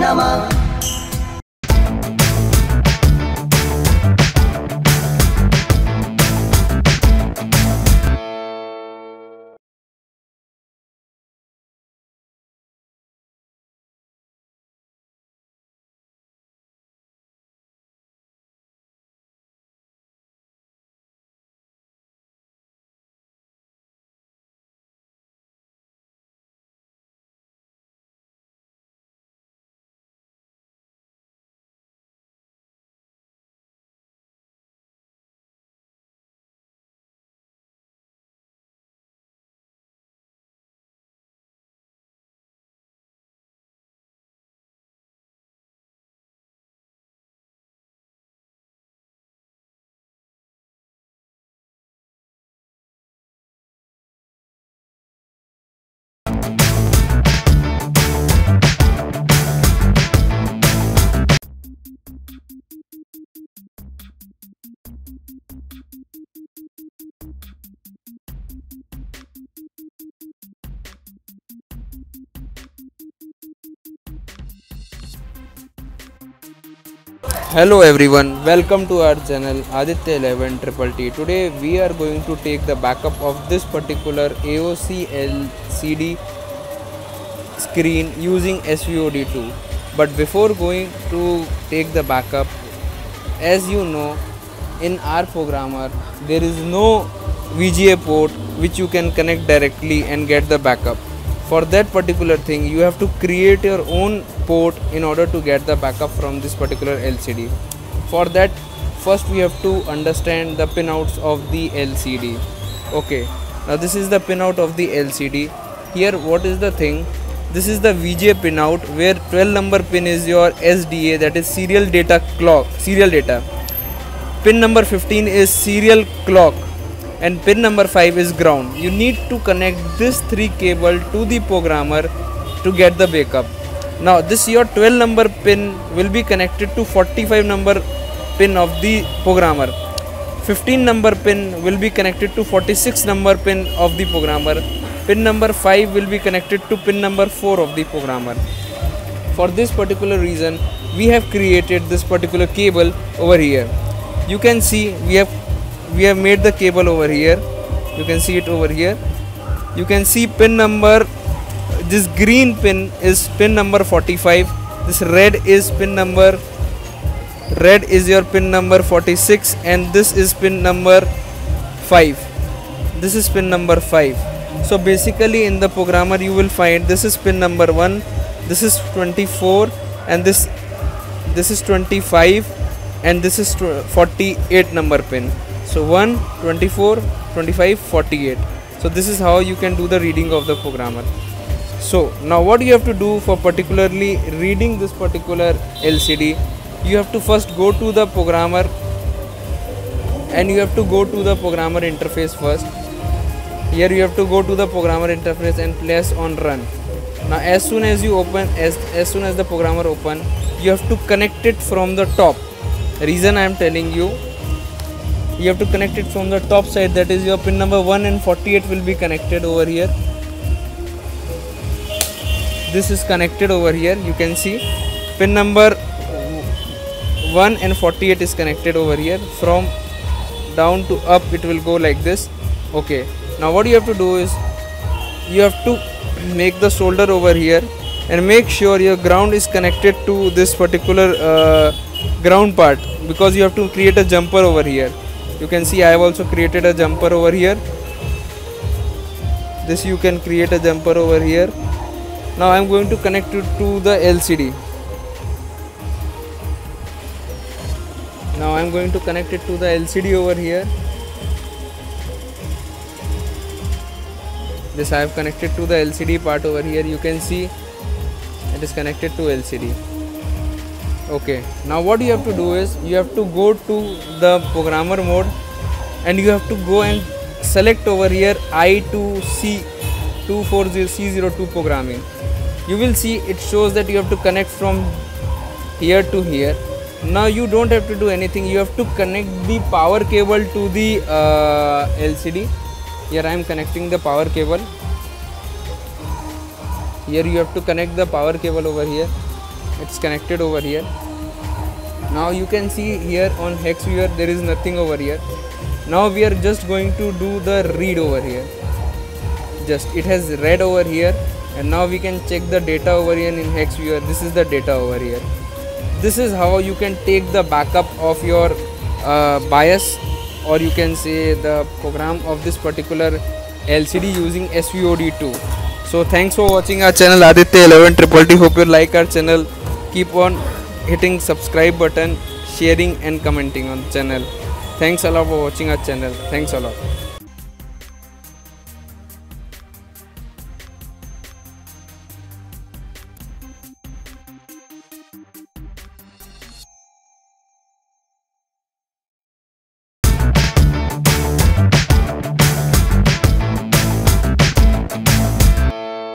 Namah. Hello everyone, welcome to our channel Aditya 11 Triple T. Today we are going to take the backup of this particular AOC LCD screen using SVOD2. But before going to take the backup, as you know, in our programmer there is no VGA port which you can connect directly and get the backup. For that particular thing you have to create your own port in order to get the backup from this particular LCD. For that, first we have to understand the pinouts of the LCD. Okay, now this is the pinout of the LCD. Here what is the thing? This is the VGA pinout where 12 number pin is your SDA, that is serial data clock, serial data. Pin number 15 is serial clock and pin number 5 is ground. You need to connect this 3 cable to the programmer to get the backup. Now this your 12 number pin will be connected to 45 number pin of the programmer. 15 number pin will be connected to 46 number pin of the programmer. Pin number 5 will be connected to pin number 4 of the programmer. For this particular reason we have created this particular cable over here. You can see we have made the cable over here. You can see it over here. You can see pin number, this green pin is pin number 45. This red is your pin number 46 and this is pin number 5. This is pin number 5. So basically in the programmer you will find this is pin number 1, this is 24 and this is 25 and this is 48 number pin. So 1, 24, 25, 48. So this is how you can do the reading of the programmer. So now what you have to do for particularly reading this particular LCD, you have to first go to the programmer and you have to go to the programmer interface first. Here you have to go to the programmer interface and press on run. Now as soon as you open, as soon as the programmer open, you have to connect it from the top. The reason I am telling you, you have to connect it from the top side, that is your pin number 1 and 48 will be connected over here. This is connected over here, you can see pin number 1 and 48 is connected over here. From down to up it will go like this. Okay, now what you have to do is you have to make the solder over here and make sure your ground is connected to this particular ground part, because you have to create a jumper over here. You can see I have also created a jumper over here. This you can create a jumper over here. Now I am going to connect it to the LCD. Now I am going to connect it to the LCD over here. This I have connected to the LCD part over here. You can see it is connected to LCD. Okay, now what you have to do is you have to go to the programmer mode and you have to go and select over here I2C240C02 programming. You will see it shows that you have to connect from here to here. Now you don't have to do anything, you have to connect the power cable to the LCD. Here I am connecting the power cable. Here you have to connect the power cable over here. it's connected over here. Now you can see here on hex viewer there is nothing over here. Now we are just going to do the read over here. Just it has read over here, and now we can check the data over here in hex viewer. This is the data over here. This is how you can take the backup of your BIOS, or you can say the program of this particular LCD using SVOD2. So thanks for watching our channel Aditya 11 Hope you like our channel. Keep on hitting subscribe button, sharing and commenting on the channel. Thanks a lot for watching our channel. Thanks a lot.